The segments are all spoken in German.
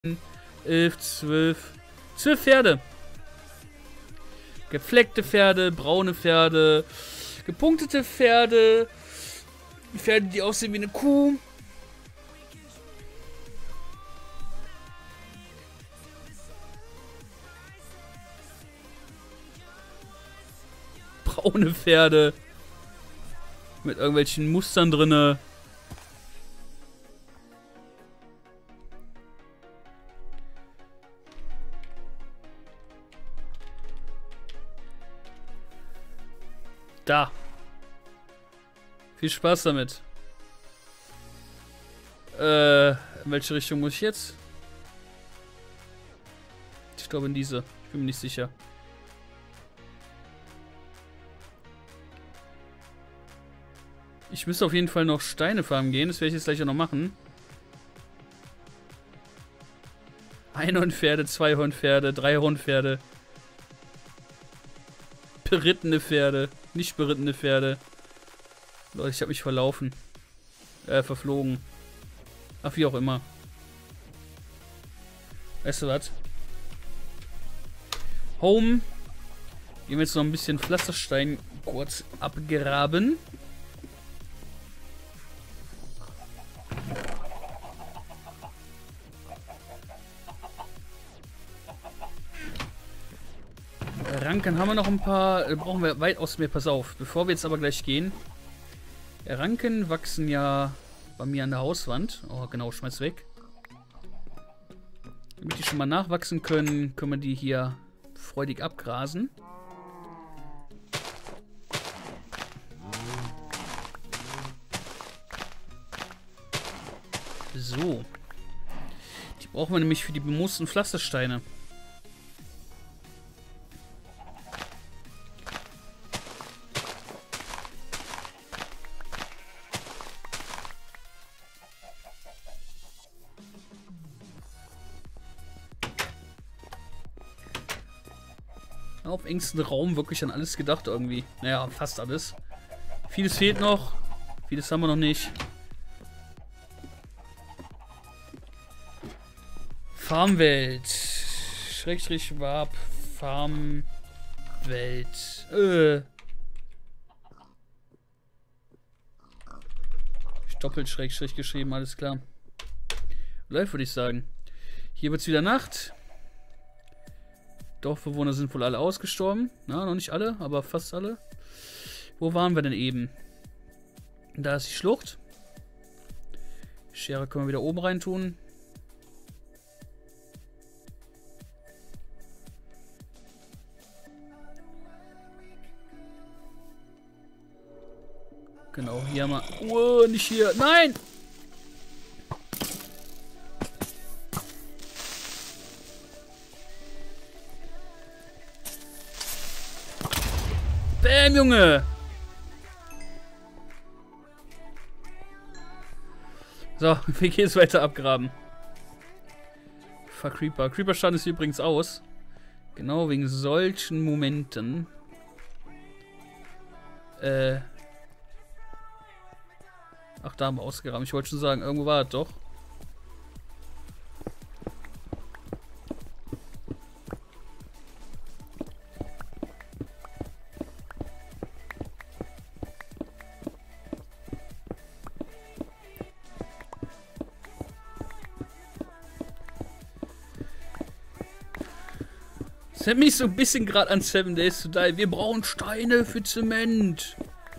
11, 12. 12 Pferde. Gefleckte Pferde, braune Pferde, gepunktete Pferde, Pferde, die aussehen wie eine Kuh. Braune Pferde mit irgendwelchen Mustern drinne. Da. Viel Spaß damit. In welche Richtung muss ich jetzt? Ich glaube in diese. Ich bin mir nicht sicher. Ich müsste auf jeden Fall noch Steine farmen gehen. Das werde ich jetzt gleich auch noch machen. Einhornpferde, Zweihornpferde, Dreihornpferde. Berittene Pferde. Nicht berittene Pferde. Leute, ich habe mich verlaufen. Verflogen. Ach, wie auch immer. Weißt du was? Home. Gehen wir jetzt noch ein bisschen Pflasterstein kurz abgraben. Ranken haben wir noch ein paar, brauchen wir weitaus mehr, pass auf. Bevor wir jetzt aber gleich gehen. Ranken wachsen ja bei mir an der Hauswand. Oh genau, schmeiß weg. Damit die schon mal nachwachsen können, können wir die hier freudig abgrasen. So. Die brauchen wir nämlich für die bemoosten Pflastersteine. Auf engstem Raum wirklich an alles gedacht irgendwie. Naja, fast alles. Vieles fehlt noch. Vieles haben wir noch nicht. Farmwelt. Schrägstrich Warp. Farmwelt. Doppelt Schrägstrich geschrieben, alles klar. Läuft, würde ich sagen. Hier wird es wieder Nacht. Dorfbewohner sind wohl alle ausgestorben. Na, noch nicht alle, aber fast alle. Wo waren wir denn eben? Da ist die Schlucht. Die Schere können wir wieder oben rein tun. Genau, hier haben wir... Oh, nicht hier. Nein! Bäm, Junge! So, wir gehen jetzt weiter abgraben. Fuck Creeper. Creeper schaden ist übrigens aus. Genau wegen solchen Momenten. Ach, da haben wir ausgegraben. Ich wollte schon sagen, irgendwo war es doch. Das hat mich so ein bisschen gerade an 7 Days to Die. Wir brauchen Steine für Zement.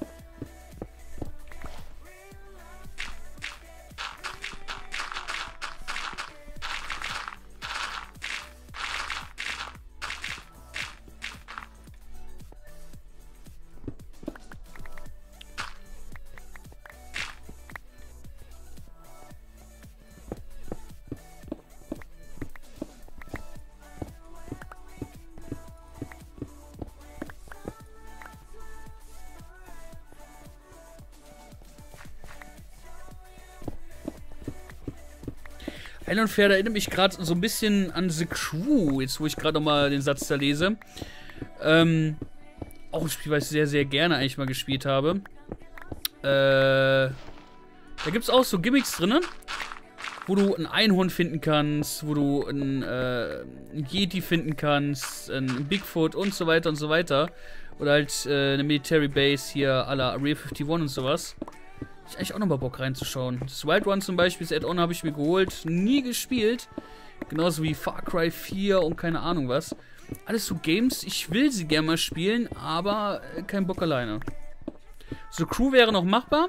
Einhornpferde erinnert mich gerade so ein bisschen an The Crew, jetzt wo ich gerade nochmal den Satz da lese. Auch ein Spiel, was ich sehr, sehr gerne eigentlich mal gespielt habe. Da gibt es auch so Gimmicks drin. wo du ein Einhorn finden kannst, wo du ein Yeti finden kannst, ein Bigfoot und so weiter und so weiter. Oder halt eine Military Base hier à la Area 51 und sowas. Ich eigentlich auch nochmal Bock reinzuschauen. Das Wild Run zum Beispiel, das Add-on habe ich mir geholt, nie gespielt. Genauso wie Far Cry 4 und keine Ahnung was. Alles so Games, ich will sie gerne mal spielen, aber kein Bock alleine. So Crew wäre noch machbar.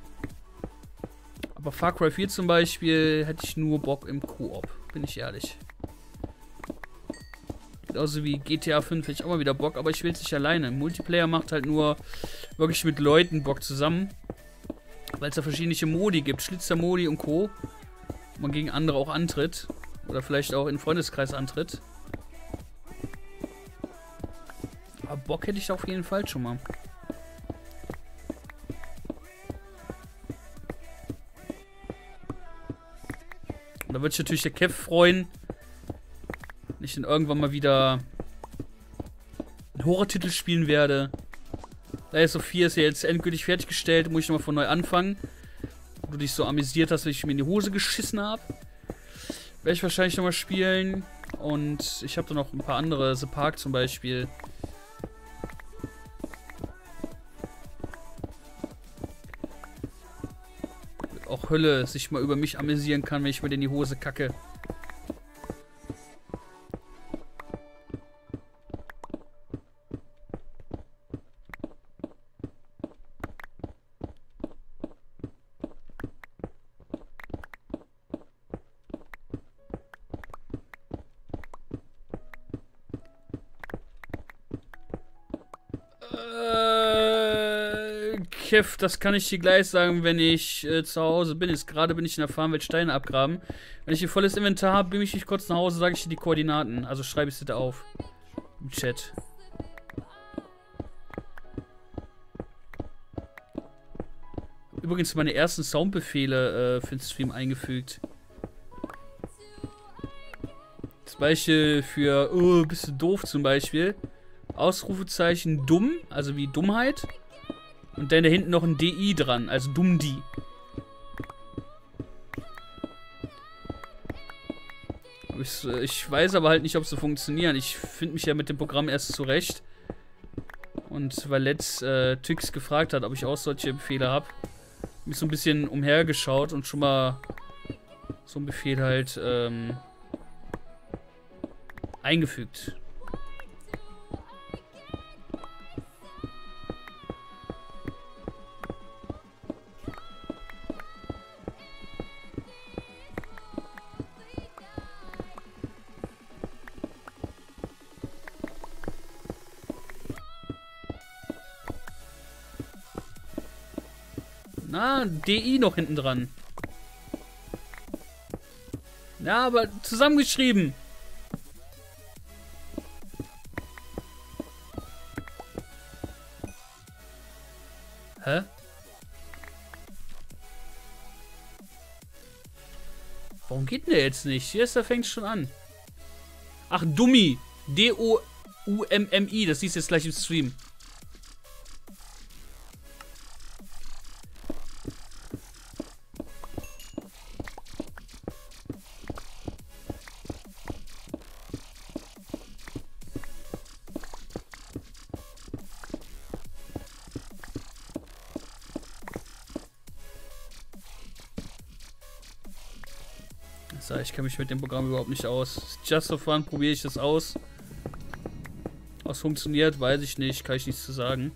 Aber Far Cry 4 zum Beispiel hätte ich nur Bock im Koop, bin ich ehrlich. Genauso wie GTA 5 hätte ich auch mal wieder Bock, aber ich will es nicht alleine. Multiplayer macht halt nur wirklich mit Leuten Bock zusammen. Weil es da verschiedene Modi gibt, Schlitzer-Modi und Co. Wo man gegen andere auch antritt. Oder vielleicht auch in den Freundeskreis antritt. Aber Bock hätte ich auf jeden Fall schon mal. Und da würde sich natürlich der Kev freuen, wenn ich dann irgendwann mal wieder einen Horrortitel spielen werde. Layers of Fear ist ja jetzt endgültig fertiggestellt, muss ich nochmal von neu anfangen. Wo du dich so amüsiert hast, wenn ich mir in die Hose geschissen habe. Werde ich wahrscheinlich nochmal spielen. Und ich habe da noch ein paar andere, The Park zum Beispiel. Auch Hölle sich mal über mich amüsieren kann, wenn ich mir in die Hose kacke. Kev, das kann ich dir gleich sagen, wenn ich zu Hause bin. Jetzt gerade bin ich in der Farm, will Steine abgraben. Wenn ich ein volles Inventar habe, bin ich kurz nach Hause, sage ich dir die Koordinaten. Also schreibe ich es dir auf. Im Chat. Übrigens meine ersten Soundbefehle für den Stream eingefügt. Das Beispiel für oh, bist du doof zum Beispiel. Ausrufezeichen dumm, also wie Dummheit. Und dann da hinten noch ein DI dran, also Dummdi. Ich weiß aber halt nicht, ob sie funktionieren. Ich finde mich ja mit dem Programm erst zurecht. Und weil Let's Tix gefragt hat, ob ich auch solche Befehle habe, habe ich so ein bisschen umhergeschaut und schon mal so einen Befehl halt eingefügt. Na, DI noch hinten dran. Ja, aber zusammengeschrieben. Hä? Warum geht denn der jetzt nicht? Hier ist, da fängt es schon an. Ach, Dummi. D-O-U-M-M-I. Das siehst du jetzt gleich im Stream. Ich kenne mich mit dem Programm überhaupt nicht aus. Just for fun probiere ich das aus. Was funktioniert, weiß ich nicht. Kann ich nichts zu sagen.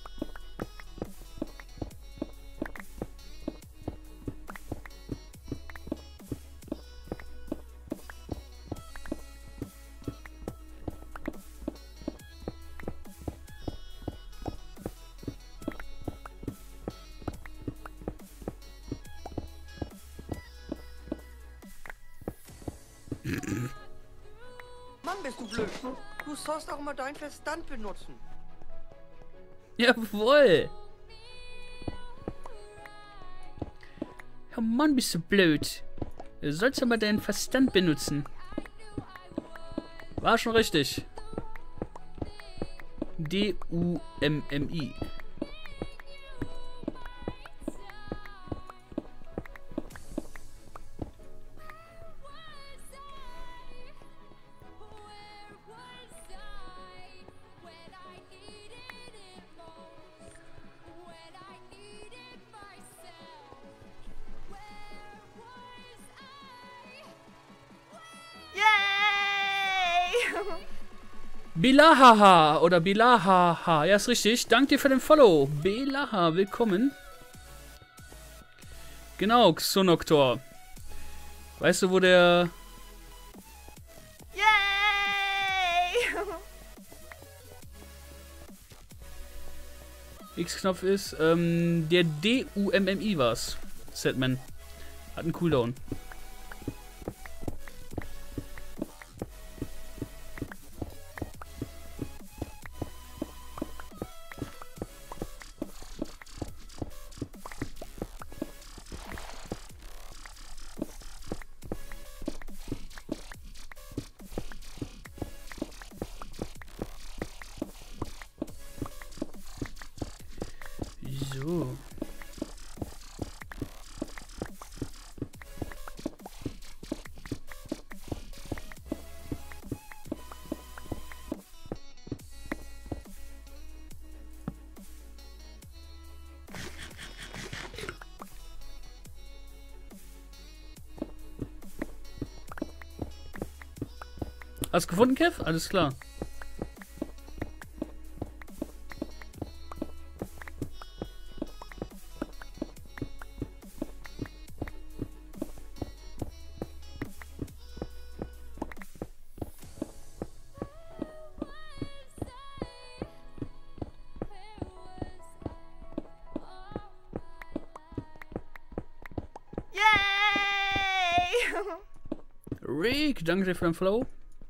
Mann, bist du blöd. Du sollst auch mal deinen Verstand benutzen. Jawohl. Ja Mann, bist du blöd. Du sollst ja mal deinen Verstand benutzen. War schon richtig. D-U-M-M-I. Belahaha oder Belahaha. Ja, ist richtig. Danke dir für den Follow. Belaha, willkommen. Genau, Xonoktor. Weißt du, wo der... Yay! X-Knopf ist? Der D-U-M-M-I war's. Setman. Hat einen Cooldown. So. Hast du gefunden, Kev? Alles klar. Yay! Rick, danke dir für den Flow.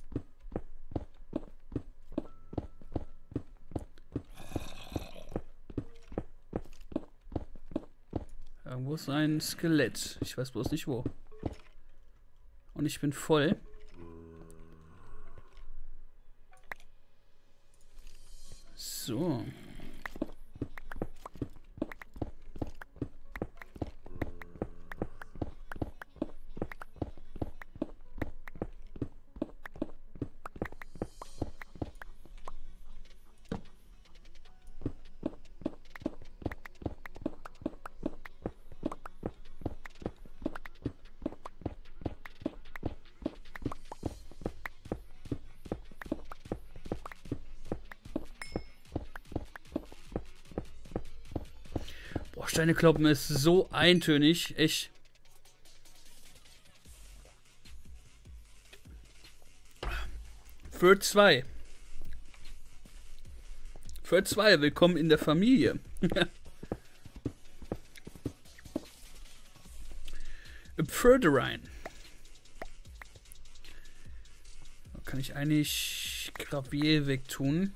Irgendwo ist ein Skelett. Ich weiß bloß nicht wo. Und ich bin voll. So. Boah, Steinekloppen ist so eintönig. Echt. Für 2. Für 2, willkommen in der Familie. Pförderein. Da kann ich eigentlich Gravier wegtun.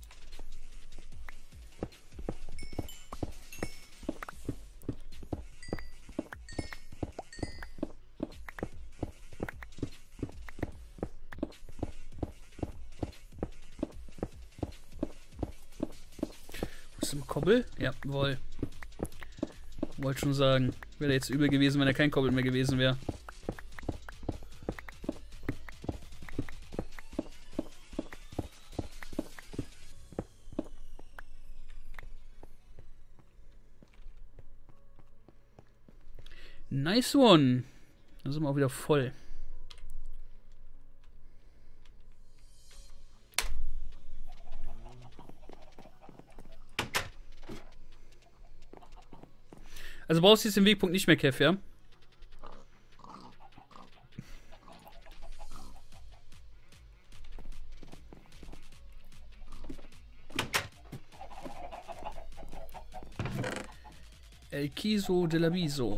Kobbel? Ja, wohl. Wollte schon sagen. Wäre jetzt übel gewesen, wenn er kein Kobbel mehr gewesen wäre. Nice one. Da sind wir auch wieder voll. Also brauchst du jetzt den Wegpunkt nicht mehr, Kev, ja? El Quiso de la Viso.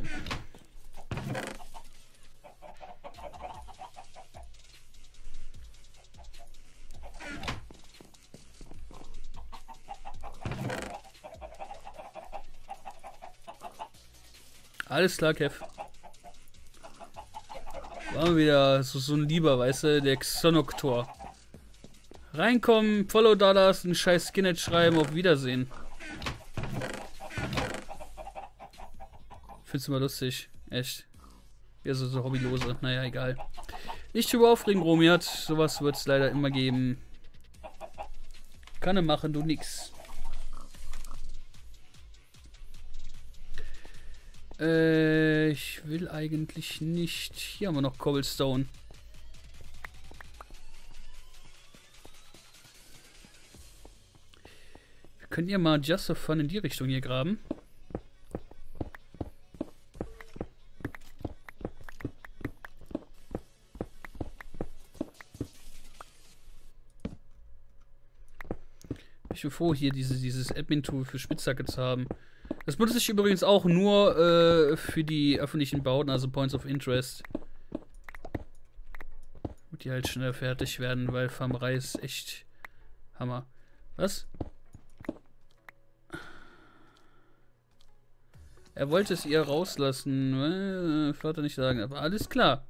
Alles klar, Kev. War mal wieder so ein Lieber, weißt du, der Xonoktor. Reinkommen, Follow da lassen, scheiß Skinhead schreiben, auf Wiedersehen. Findest du mal lustig. Echt. Ja, so Hobbylose. Naja, egal. Nicht drüber aufregen, Romiat. Sowas wird es leider immer geben. Kann er machen, du nix. Ich will eigentlich nicht. Hier haben wir noch Cobblestone. Könnt ihr mal just for fun in die Richtung hier graben? Ich bin froh, hier dieses Admin-Tool für Spitzhacke zu haben. Das benutze ich übrigens auch nur für die öffentlichen Bauten, also Points of Interest. Damit die halt schneller fertig werden, weil Farmerei ist echt Hammer. Was? Er wollte es ihr rauslassen. Vater nicht sagen, aber alles klar.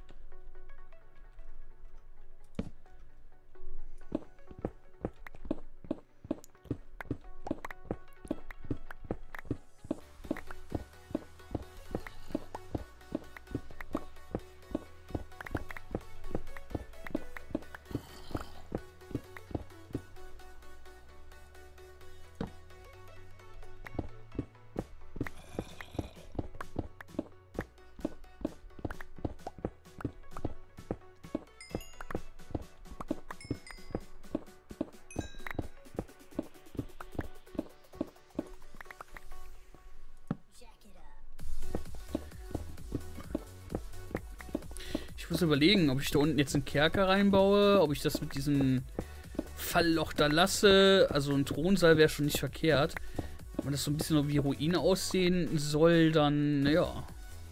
Ich muss überlegen, ob ich da unten jetzt einen Kerker reinbaue, ob ich das mit diesem Fallloch da lasse. Also ein Thronsaal wäre schon nicht verkehrt. Wenn das so ein bisschen wie Ruine aussehen soll, dann, naja.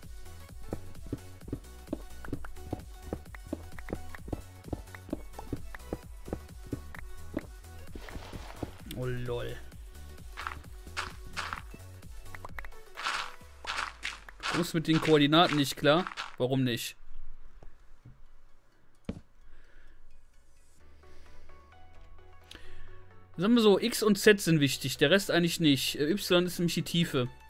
Oh lol. Du kommst mit den Koordinaten nicht klar? Warum nicht? Sagen wir so, X und Z sind wichtig, der Rest eigentlich nicht. Y ist nämlich die Tiefe.